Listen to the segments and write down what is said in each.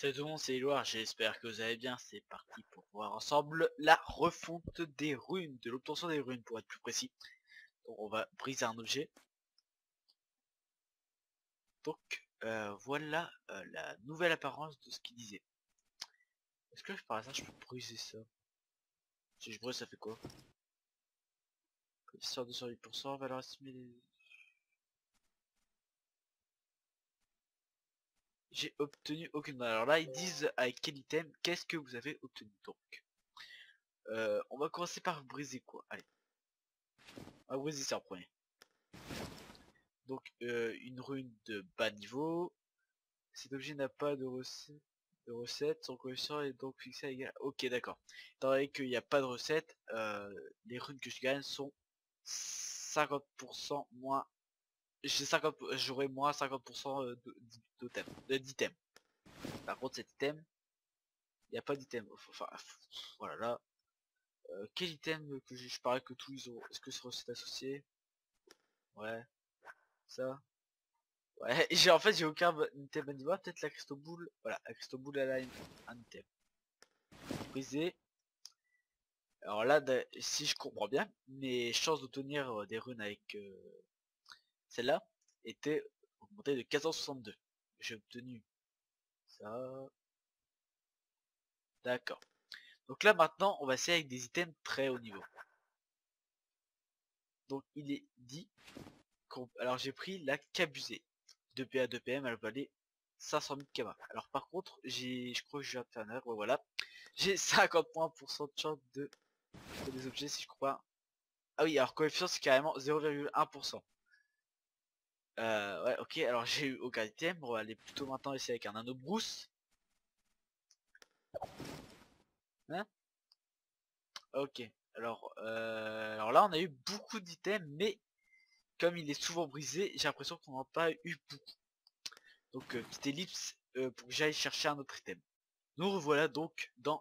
Salut tout le monde, c'est Éloire, j'espère que vous allez bien. C'est parti pour voir ensemble la refonte des runes, de l'obtention des runes pour être plus précis. Donc on va briser un objet. Donc voilà la nouvelle apparence de ce qu'il disait. Est-ce que par hasard je peux briser ça? Si je brise ça fait quoi? Coefficient 208%, valeur estimée. J'ai obtenu aucune. Alors là ils disent avec quel item, qu'est-ce que vous avez obtenu. Donc on va commencer par briser quoi. Allez, on va briser ça en premier. Donc une rune de bas niveau. Cet objet n'a pas de recette, son coefficient est donc fixé à égal. Ok, d'accord. Étant donné qu'il n'y a pas de recette, les runes que je gagne sont 50% moins. J'aurai moins 50% d'items. Par contre, cet item, il n'y a pas d'item. Enfin, voilà là. Quel item que je parie que tous ils ont. Est-ce que c'est recette associée? Ouais, ça. Ouais, en fait j'ai aucun item à niveau, peut-être la crystal boule. Voilà, la crystal boule elle a un item. Brisé. Alors là, si je comprends bien, mes chances d'obtenir des runes avec celle-là étaient augmentées de 462. J'ai obtenu ça. D'accord. Donc là maintenant, on va essayer avec des items très haut niveau. Donc il est dit alors j'ai pris la Cabusée. 2PA 2PM, elle valait 500 000 kama. Alors par contre, je crois que je viens de faire une erreur, ouais, voilà. J'ai 50% de chance de des objets si je crois. Ah oui, alors coefficient c'est carrément 0,1%. Ouais, ok, alors j'ai eu aucun item. On va aller plutôt maintenant essayer avec un anneau brousse. Hein? Ok, alors là on a eu beaucoup d'items, mais comme il est souvent brisé, j'ai l'impression qu'on n'a pas eu beaucoup. Donc petite ellipse pour que j'aille chercher un autre item. Nous revoilà donc dans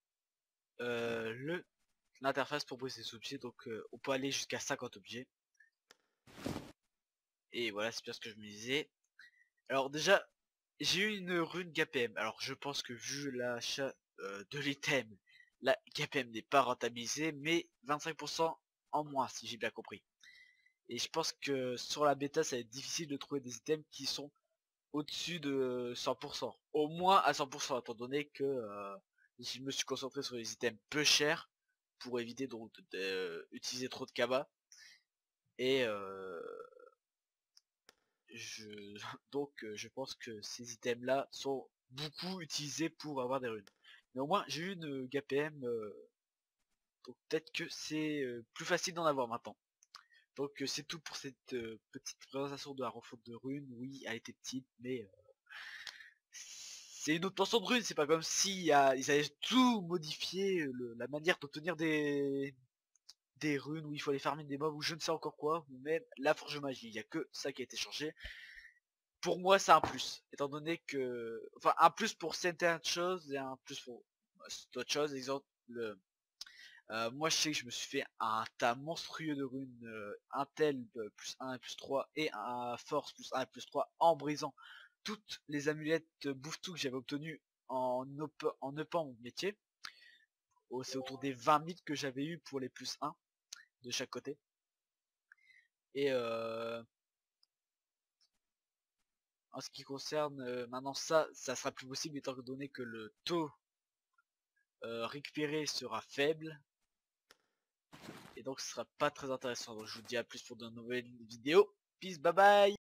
l'interface pour briser ces objets. Donc on peut aller jusqu'à 50 objets. Et voilà, c'est bien ce que je me disais. Alors déjà, j'ai eu une rune GAPM. Alors je pense que vu l'achat de l'item, la GAPM n'est pas rentabilisée, mais 25% en moins si j'ai bien compris. Et je pense que sur la bêta, ça va être difficile de trouver des items qui sont au-dessus de 100%. Au moins à 100%, étant donné que je me suis concentré sur les items peu chers pour éviter donc d'utiliser trop de kaba. Et donc je pense que ces items là sont beaucoup utilisés pour avoir des runes. Mais au moins j'ai eu une GAPM, donc peut-être que c'est plus facile d'en avoir maintenant. Donc c'est tout pour cette petite présentation de la refonte de runes. Oui, elle était petite, mais c'est une obtention de runes. C'est pas comme si ils avaient tout modifié, la manière d'obtenir des runes où il faut aller farmer des mobs ou je ne sais encore quoi, ou même la forge magie. Il n'y a que ça qui a été changé. Pour moi c'est un plus, étant donné que enfin un plus pour certaines choses et un plus pour d'autres choses. Exemple moi je sais que je me suis fait un tas monstrueux de runes, un tel plus 1 et plus 3 et un force plus 1 et plus 3 en brisant toutes les amulettes bouffe-tout que j'avais obtenues en upant mon métier. C'est autour des 20 000 que j'avais eu pour les plus 1 de chaque côté. Et en ce qui concerne maintenant ça sera plus possible étant donné que le taux récupéré sera faible. Et donc ce sera pas très intéressant. Donc je vous dis à plus pour de nouvelles vidéos. Peace, bye bye.